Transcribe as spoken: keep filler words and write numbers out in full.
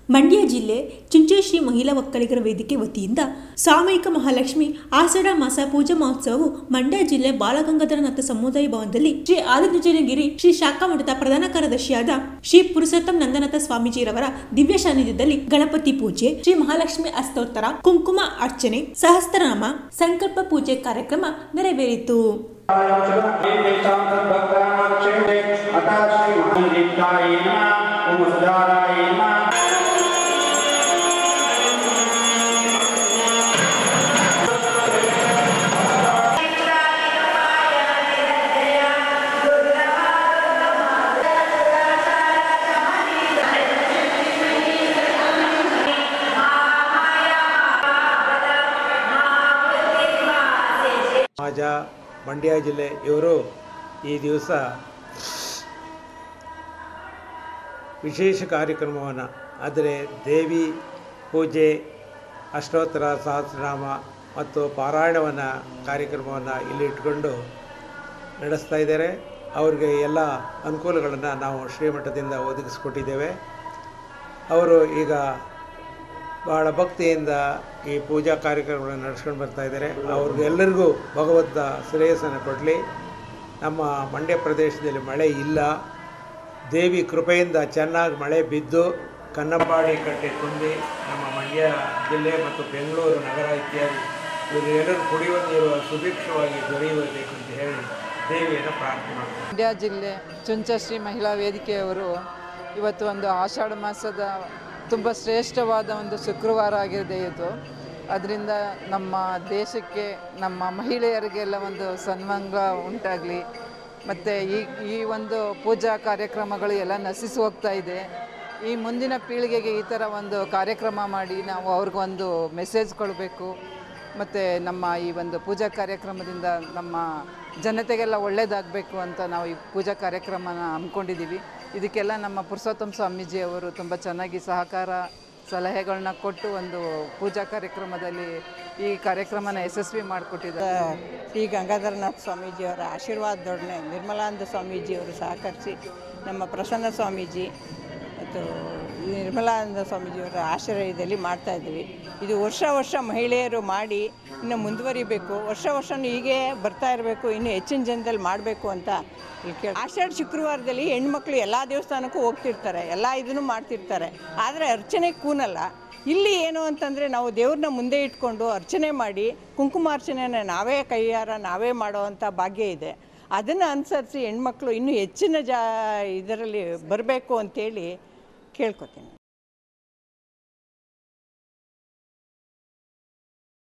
ಮಂಡ್ಯ ಜಿಲ್ಲೆ ಚುಂಚೇಶ್ರೀ ಮಹಿಳಾ ಒಕ್ಕಲಿಗರ ವೇದಿಕೆ ವತಿಯಿಂದ ಸಾಮೂಹಿಕ ಮಹಾಲಕ್ಷ್ಮಿ ಆಷಾಢ ಮಾಸ ಪೂಜಾ ಮಹೋತ್ಸವವು ಮಂಡ್ಯ ಜಿಲ್ಲೆ ಬಾಲಗಂಗಾಧರನಾಥ ಸಮುದಾಯ ಭವನದಲ್ಲಿ ಶ್ರೀ ಆದಿಚುಂಚನಗಿರಿ ಶ್ರೀ ಶಾಖಾ ಮಠದ ಪ್ರಧಾನ ಕಾರ್ಯದರ್ಶಿಯಾದ ಶ್ರೀ ಪುರುಷೋತ್ತಮ ನಂದನಾಥ ಸ್ವಾಮೀಜಿರವರ ದಿವ್ಯ ಸಾನ್ನಿಧ್ಯದಲ್ಲಿ ಗಣಪತಿ ಪೂಜೆ, ಶ್ರೀ ಮಹಾಲಕ್ಷ್ಮಿ ಅಸ್ತೋತ್ತರ, ಕುಂಕುಮ ಅರ್ಚನೆ, ಸಹಸ್ರನಾಮ, ಸಂಕಲ್ಪ ಪೂಜೆ ಕಾರ್ಯಕ್ರಮ ನೆರವೇರಿತು. ಸಮಾಜ ಮಂಡ್ಯ ಜಿಲ್ಲೆ ಇವರು ಈ ದಿವಸ ವಿಶೇಷ ಕಾರ್ಯಕ್ರಮವನ್ನು ಅಂದರೆ ದೇವಿ ಪೂಜೆ, ಅಷ್ಟೋತ್ತರ, ಸಹಸ್ರನಾಮ ಮತ್ತು ಪಾರಾಯಣವನ್ನು ಕಾರ್ಯಕ್ರಮವನ್ನು ಇಲ್ಲಿ ಇಟ್ಕೊಂಡು ನಡೆಸ್ತಾ ಇದ್ದಾರೆ. ಅವ್ರಿಗೆ ಎಲ್ಲ ಅನುಕೂಲಗಳನ್ನು ನಾವು ಶ್ರೀಮಠದಿಂದ ಒದಗಿಸ್ಕೊಟ್ಟಿದ್ದೇವೆ. ಅವರು ಈಗ ಬಹಳ ಭಕ್ತಿಯಿಂದ ಈ ಪೂಜಾ ಕಾರ್ಯಕ್ರಮಗಳನ್ನು ನಡೆಸ್ಕೊಂಡು ಬರ್ತಾ ಇದ್ದಾರೆ. ಅವ್ರಿಗೆಲ್ಲರಿಗೂ ಭಗವಂತ ಶ್ರೇಯಸ್ಸನ್ನು ಕೊಡಲಿ. ನಮ್ಮ ಮಂಡ್ಯ ಪ್ರದೇಶದಲ್ಲಿ ಮಳೆ ಇಲ್ಲ, ದೇವಿ ಕೃಪೆಯಿಂದ ಚೆನ್ನಾಗಿ ಮಳೆ ಬಿದ್ದು ಕನ್ನಂಬಾಡಿ ಕಟ್ಟೆ ತುಂಬಿ ನಮ್ಮ ಮಂಡ್ಯ ಜಿಲ್ಲೆ ಮತ್ತು ಬೆಂಗಳೂರು ನಗರ ಇತ್ಯಾದಿ ಇವರೆಲ್ಲರೂ ಕುಡಿಯುವ ನೀರು ಸುಭಿಕ್ಷವಾಗಿ ದೊರೆಯಬೇಕು ಅಂತ ಹೇಳಿ ದೇವಿಯನ್ನು ಪ್ರಾರ್ಥನೆ ಮಾಡ್ತಾರೆ. ಮಂಡ್ಯ ಜಿಲ್ಲೆ ಚುಂಚಶ್ರೀ ಮಹಿಳಾ ವೇದಿಕೆಯವರು ಇವತ್ತು ಒಂದು ಆಷಾಢ ಮಾಸದ ತುಂಬ ಶ್ರೇಷ್ಠವಾದ ಒಂದು ಶುಕ್ರವಾರ ಆಗಿದೆ ಇದು. ಅದರಿಂದ ನಮ್ಮ ದೇಶಕ್ಕೆ, ನಮ್ಮ ಮಹಿಳೆಯರಿಗೆಲ್ಲ ಒಂದು ಸನ್ಮಾನ ಉಂಟಾಗಲಿ. ಮತ್ತು ಈ ಈ ಒಂದು ಪೂಜಾ ಕಾರ್ಯಕ್ರಮಗಳು ಎಲ್ಲ ನಶಿಸಿ ಹೋಗ್ತಾ ಇದೆ. ಈ ಮುಂದಿನ ಪೀಳಿಗೆಗೆ ಈ ಥರ ಒಂದು ಕಾರ್ಯಕ್ರಮ ಮಾಡಿ ನಾವು ಅವ್ರಿಗೊಂದು ಮೆಸೇಜ್ ಕೊಡಬೇಕು. ಮತ್ತು ನಮ್ಮ ಈ ಒಂದು ಪೂಜಾ ಕಾರ್ಯಕ್ರಮದಿಂದ ನಮ್ಮ ಜನತೆಗೆಲ್ಲ ಒಳ್ಳೆಯದಾಗಬೇಕು ಅಂತ ನಾವು ಈ ಪೂಜಾ ಕಾರ್ಯಕ್ರಮನ ಹಮ್ಮಿಕೊಂಡಿದ್ದೀವಿ. ಇದಕ್ಕೆಲ್ಲ ನಮ್ಮ ಪುರುಷೋತ್ತಮ ಸ್ವಾಮೀಜಿಯವರು ತುಂಬ ಚೆನ್ನಾಗಿ ಸಹಕಾರ ಸಲಹೆಗಳನ್ನ ಕೊಟ್ಟು ಒಂದು ಪೂಜಾ ಕಾರ್ಯಕ್ರಮದಲ್ಲಿ ಈ ಕಾರ್ಯಕ್ರಮನ ಯಶಸ್ವಿ ಮಾಡಿಕೊಟ್ಟಿದ್ದಾರೆ. ಶ್ರೀ ಗಂಗಾಧರನಾಥ ಸ್ವಾಮೀಜಿಯವರ ಆಶೀರ್ವಾದದೊಡನೆ ನಿರ್ಮಲಾನಂದ ಸ್ವಾಮೀಜಿಯವರು ಸಹಕರಿಸಿ, ನಮ್ಮ ಪ್ರಸನ್ನ ಸ್ವಾಮೀಜಿ ಮತ್ತು ನಿರ್ಮಲಾನಂದ ಸ್ವಾಮೀಜಿಯವರ ಆಶ್ರಯದಲ್ಲಿ ಮಾಡ್ತಾಯಿದ್ದೀವಿ. ಇದು ವರ್ಷ ವರ್ಷ ಮಹಿಳೆಯರು ಮಾಡಿ ಇನ್ನು ಮುಂದುವರಿಬೇಕು, ವರ್ಷ ವರ್ಷವೂ ಹೀಗೆ ಬರ್ತಾ ಇರಬೇಕು, ಇನ್ನು ಹೆಚ್ಚಿನ ಜನದಲ್ಲಿ ಮಾಡಬೇಕು ಅಂತ ಕೇಳಿ. ಆಷಾಢ ಶುಕ್ರವಾರದಲ್ಲಿ ಹೆಣ್ಮಕ್ಳು ಎಲ್ಲ ದೇವಸ್ಥಾನಕ್ಕೂ ಹೋಗ್ತಿರ್ತಾರೆ, ಎಲ್ಲ ಇದನ್ನು ಮಾಡ್ತಿರ್ತಾರೆ. ಆದರೆ ಅರ್ಚನೆ ಕೂನಲ್ಲ. ಇಲ್ಲಿ ಏನು ಅಂತಂದರೆ ನಾವು ದೇವ್ರನ್ನ ಮುಂದೆ ಇಟ್ಕೊಂಡು ಅರ್ಚನೆ ಮಾಡಿ ಕುಂಕುಮಾರ್ಚನೆಯನ್ನು ನಾವೇ ಕೈಯಾರ ನಾವೇ ಮಾಡೋವಂಥ ಭಾಗ್ಯ ಇದೆ. ಅದನ್ನು ಅನುಸರಿಸಿ ಹೆಣ್ಮಕ್ಳು ಇನ್ನೂ ಹೆಚ್ಚಿನ ಜಾ ಇದರಲ್ಲಿ ಬರಬೇಕು ಅಂತೇಳಿ ಕೇಳ್ಕೊತೀನಿ.